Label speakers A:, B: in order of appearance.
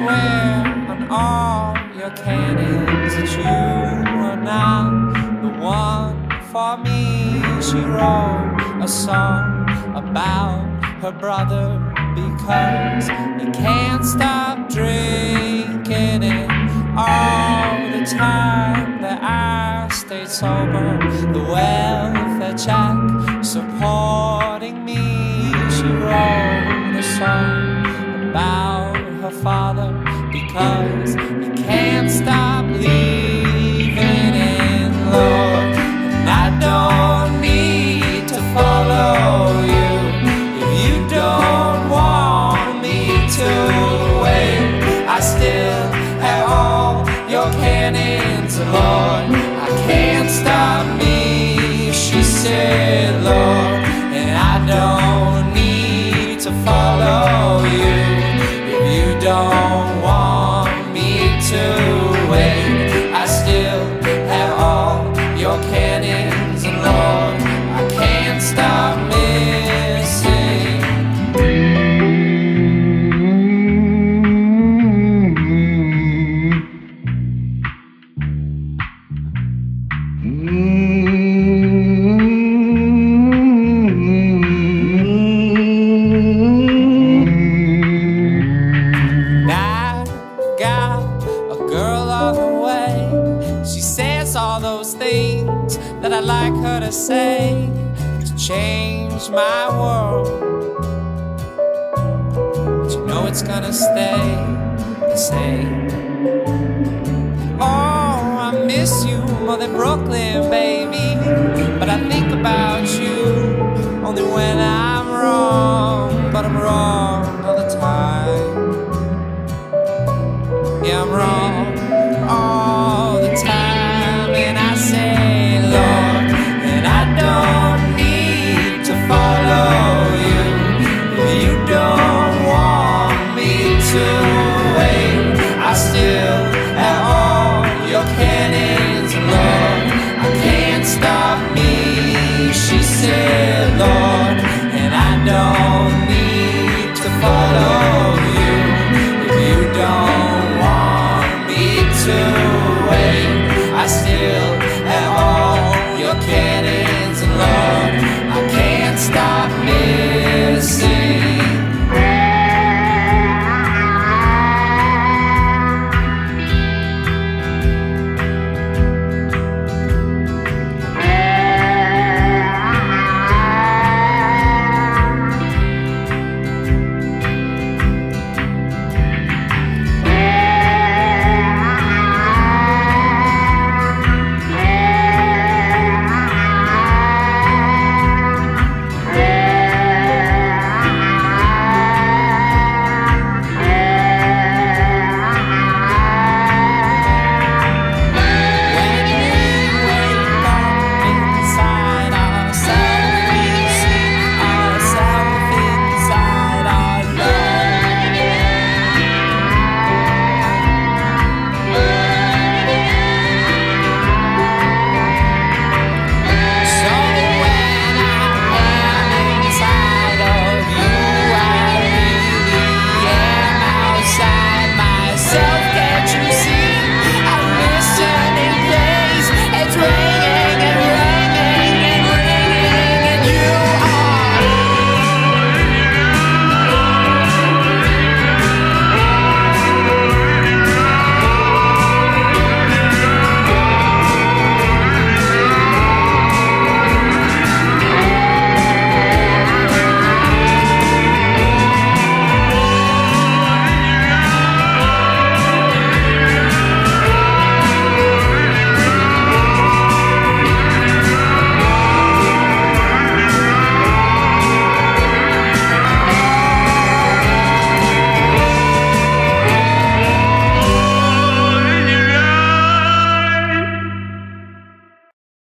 A: swear on all your cannons that you are not the one for me. She wrote a song about her brother because he can't stop drinking it. All the time that I stayed sober, the welfare check supporting me. She wrote a song about her father because he can't stop leaving in love. And I don't need to follow you if you don't want me to wait. I still have all your cannons, Lord. I can't stop me, she said, Lord. And I don't need to follow you if you don't want me to wait. I still have all your cannons, and Lord, I can't stop missing. All those things that I'd like her to say to change my world, but you know it's gonna stay the same. Oh, I miss you more than Brooklyn, baby, but I think about you only when I'm wrong. But I'm wrong all the time. Yeah, I'm wrong all the time. And I say, Lord, and I don't need to follow you if you don't want me to wait. I still have all your cannons, Lord. I can't stop me, she said, Lord. And I don't need to follow you if you don't want me to wait. I still have all your cannons, and Lord, I can't stop missing.